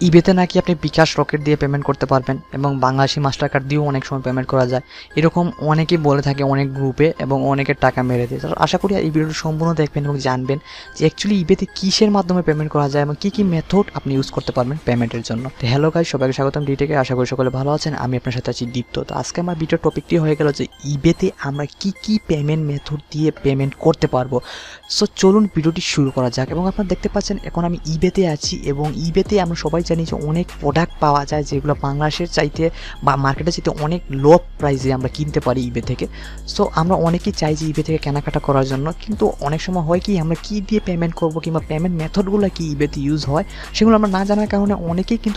ইবেতে নাকি আপনি বিকাশ রকেট দিয়ে পেমেন্ট করতে পারবেন এবং বাংলাদেশি মাস্টার কার্ড দিয়েও অনেক সময় পেমেন্ট করা যায়, এরকম অনেকেই বলে থাকে অনেক গ্রুপে এবং অনেকের টাকা মেরে দেয়। তো আশা করি এই ভিডিওটি সম্পূর্ণ দেখবেন এবং জানবেন যে অ্যাকচুয়ালি ইবেতে কিসের মাধ্যমে পেমেন্ট করা যায় এবং কী মেথড আপনি ইউজ করতে পারবেন পেমেন্টের জন্য। তো হ্যালো গাইস, সবাইকে স্বাগতম ডিটেকে। আশা করি সকলে ভালো আছেন। আমি আপনার সাথে আছি দীপ্ত। তো আজকে আমার ভিডিওর টপিকটি হয়ে গেল যে ইবেতে আমরা কি পেমেন্ট মেথড দিয়ে পেমেন্ট করতে পারবো। সো চলুন ভিডিওটি শুরু করা যাক। এবং আপনারা দেখতে পাচ্ছেন এখন আমি ইবেতে আছি এবং ইবেতে আমরা সবাই জানি যে অনেক প্রোডাক্ট পাওয়া যায় যেগুলো বাংলাদেশের চাইতে বা মার্কেটের চাইতে অনেক লো প্রাইসে আমরা কিনতে পারি ইবে থেকে। সো আমরা অনেকেই চাই যে ইবে থেকে কেনাকাটা করার জন্য, কিন্তু অনেক সময় হয় কি আমরা কি দিয়ে পেমেন্ট করব কিংবা পেমেন্ট মেথডগুলো কি ইবেতে ইউজ হয় সেগুলো আমরা না জানার কারণে অনেকেই কিন্তু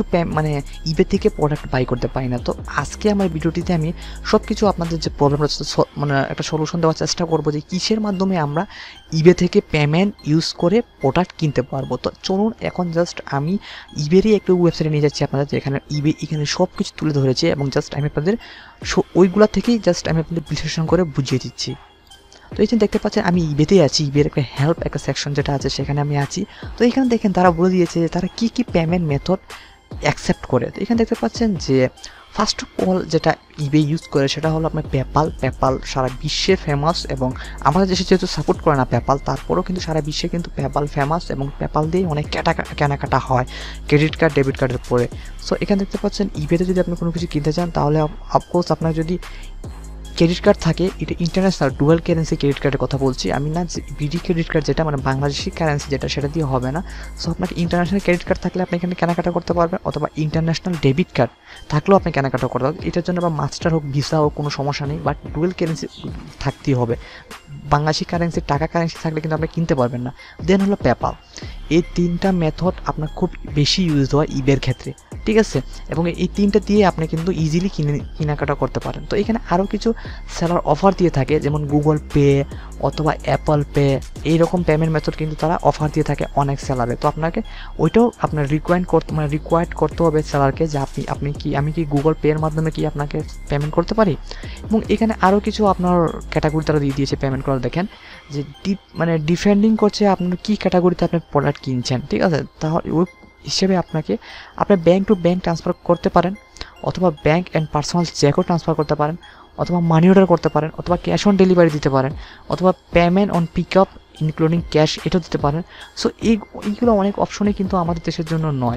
ইবে থেকে প্রোডাক্ট বাই করতে পারি না। তো আজকে আমার ভিডিওটিতে আমি সব কিছু আপনাদের যে প্রবলেমটা একটা সলিউশন দেওয়ার চেষ্টা করবো যে কিসের মাধ্যমে আমরা ইবে থেকে পেমেন্ট ইউজ করে প্রোডাক্ট কিনতে পারবো। তো চলুন এখন জাস্ট আমি ইবেরই একটু ওয়েবসাইটে নিয়ে যাচ্ছি আপনাদের, যেখানে এখানে সব কিছু তুলে ধরেছে এবং জাস্ট আমি আপনাদের ওইগুলা থেকেই জাস্ট আমি আপনাদের বিশ্লেষণ করে বুঝিয়ে দিচ্ছি। তো এই যে দেখতে পাচ্ছেন আমি ইবেতেই আছি, ইবের একটা হেল্প একটা সেকশন যেটা আছে সেখানে আমি আছি। তো এখানে দেখেন তারা বলে দিয়েছে যে তারা কি পেমেন্ট মেথড অ্যাকসেপ্ট করে। তো এখানে দেখতে পাচ্ছেন যে ফার্স্ট অফ অল যেটা ইবে ইউজ করে সেটা হলো আপনার পেপাল সারা বিশ্বে ফেমাস, এবং আমাদের দেশে যেহেতু সাপোর্ট করে না পেপাল, তারপরেও কিন্তু সারা বিশ্বে কিন্তু পেপাল ফেমাস এবং পেপাল দিয়ে অনেক কেনাকাটা হয় ক্রেডিট কার্ড ডেবিট কার্ডের পরে। সো এখানে দেখতে পাচ্ছেন ইবেতে যদি আপনি কোনো কিছু কিনতে চান তাহলে অফকোর্স আপনার যদি ক্রেডিট কার্ড থাকে, এটা ইন্টারন্যাশনাল ডুয়াল কারেন্সি ক্রেডিট কার্ডের কথা বলছি আমি, না যে বিডি ক্রেডিট কার্ড যেটা মানে বাংলাদেশি কারেন্সি যেটা সেটা দিয়ে হবে না। সো আপনাকে ইন্টারন্যাশনাল ক্রেডিট কার্ড থাকলে আপনি এখানে কেনাকাটা করতে পারবেন, অথবা ইন্টারন্যাশনাল ডেবিট কার্ড থাকলেও আপনি কেনাকাটা করতে পারবেন। এটার জন্য বা মাস্টার হোক ভিসা হোক কোনো সমস্যা নেই, বাট ডুয়াল কারেন্সি থাকতেই হবে। বাংলাদেশি কারেন্সি টাকা কারেন্সি থাকলে কিন্তু আপনি কিনতে পারবেন না। দেন হলো পেপাল। এই তিনটা মেথড আপনার খুব বেশি ইউজ হয় ইবের ক্ষেত্রে, ঠিক আছে, এবং এই তিনটা দিয়ে আপনি কিন্তু ইজিলি কেনাকাটা করতে পারেন। তো এখানে আরও কিছু সেলার অফার দিয়ে থাকে, যেমন গুগল পে অথবা অ্যাপল পে, এইরকম পেমেন্ট মেথড কিন্তু তারা অফার দিয়ে থাকে অনেক সেলারে। তো আপনাকে ওইটাও আপনার রিকোয়ার্ড করতে হবে সেলারকে যে আমি কি গুগল পের মাধ্যমে কি আপনাকে পেমেন্ট করতে পারি। এবং এখানে আরও কিছু আপনার ক্যাটাগরি তারা দিয়ে দিয়েছে পেমেন্ট করার। দেখেন যে ডিফেন্ডিং করছে আপনার কী ক্যাটাগরিতে আপনি প্রোডাক্ট কিনছেন, ঠিক আছে। তাহলে ওই হিসেবে আপনি ব্যাংক টু ব্যাংক ট্রান্সফার করতে পারেন, অথবা ব্যাংক অ্যান্ড পার্সোনাল চেকও ট্রান্সফার করতে পারেন, অথবা মানি অর্ডার করতে পারেন, অথবা ক্যাশ অন ডেলিভারি দিতে পারেন, অথবা payment on pick up including cash এটাও দিতে পারেন। সো এইগুলো অনেক অপশনই কিন্তু আমাদের দেশের জন্য নয়,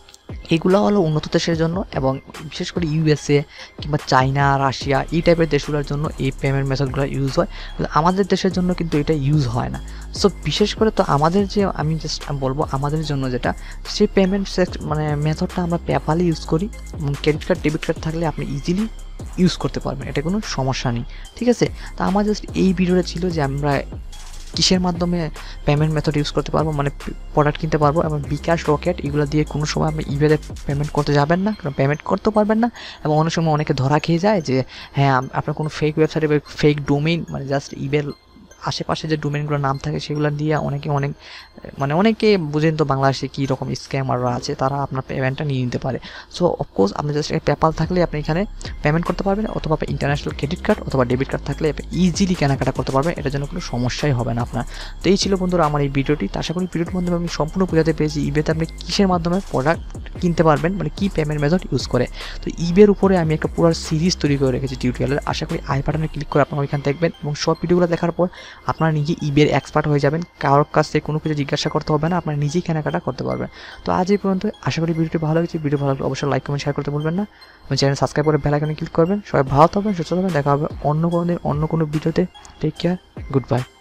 এগুলো হলো উন্নত দেশের জন্য, এবং বিশেষ করে ইউএসএ কিংবা চায়না রাশিয়া এই টাইপের দেশগুলোর জন্য এই পেমেন্ট মেথডগুলো ইউজ হয়, আমাদের দেশের জন্য কিন্তু এটা ইউজ হয় না। সো বিশেষ করে তো আমাদের যে আমি জাস্ট বলবো আমাদের জন্য যেটা সেই পেমেন্ট মেথডটা আমরা পেপ্যালে ইউজ করি, এবং ক্রেডিট কার্ড ডেবিট কার্ড থাকলে আপনি ইজিলি ইউজ করতে পারবেন, এটা কোনো সমস্যা নেই, ঠিক আছে। তা আমার জাস্ট এই ভিডিওটা ছিল যে আমরা কিসের মাধ্যমে পেমেন্ট মেথড ইউজ করতে পারবো, মানে প্রোডাক্ট কিনতে পারবো। এবং বিকাশ রকেট এগুলো দিয়ে কোনো সময় আপনি ইবেতে পেমেন্ট করতে যাবেন না, কারণ পেমেন্ট করতে পারবেন না। এবং অনেক সময় অনেকে ধরা খেয়ে যায় যে হ্যাঁ আপনার কোনো ফেক ওয়েবসাইটে বা ফেক ডোমেইন, মানে জাস্ট ইবের আশেপাশে যে ডোমেইনগুলোর নাম থাকে সেগুলো দিয়ে অনেকে বুঝেন তো বাংলাদেশে কী রকম স্ক্যামাররা আছে, তারা আপনার পেমেন্টটা নিয়ে নিতে পারে। সো অফকোর্স আপনি জাস্ট পেপাল থাকলে আপনি এখানে পেমেন্ট করতে পারবেন, অথবা ইন্টারন্যাশনাল ক্রেডিট কার্ড অথবা ডেবিট কার্ড থাকলে আপনি ইজিলি কেনাকাটা করতে পারবেন, এটার জন্য কোনো সমস্যাই হবে না আপনার। তো এই ছিল বন্ধুরা আমার এই ভিডিওটি। আশা করি ভিডিওটির মাধ্যমে আমি সম্পূর্ণ বোঝাতে পেরেছি ইবেতে আপনি কিসের মাধ্যমে প্রোডাক্ট কিনতে পারবেন, মানে কী পেমেন্ট মেথড ইউজ করে। তো ইবের উপরে আমি একটা পুরো সিরিজ তৈরি করে রেখেছি টিউটোরিয়ালের, আশা করি আই বাটনে ক্লিক করে আপনারা ওইখানে দেখবেন, এবং সব ভিডিওগুলো দেখার পর আপনারা নিজে ইবের এক্সপার্ট হয়ে যাবেন, কারোর কাছ থেকে কোনো কিছু জিজ্ঞাসা করতে হবে না, আপনারা নিজেই কেনাকাটা করতে পারবেন। তো আজ এই পর্যন্ত, আশা করি ভিডিওটি ভালো লেগেছে। ভিডিও ভালো লাগলে অবশ্যই লাইক কমেন্ট শেয়ার করতে ভুলবেন না, এবং চ্যানেল সাবস্ক্রাইব করে বেল আইকনে ক্লিক করবেন। সবাই ভালো থাকবেন, সুস্থ থাকবেন, দেখা হবে অন্য কোনো দিন অন্য কোনো ভিডিওতে। Take care, good by.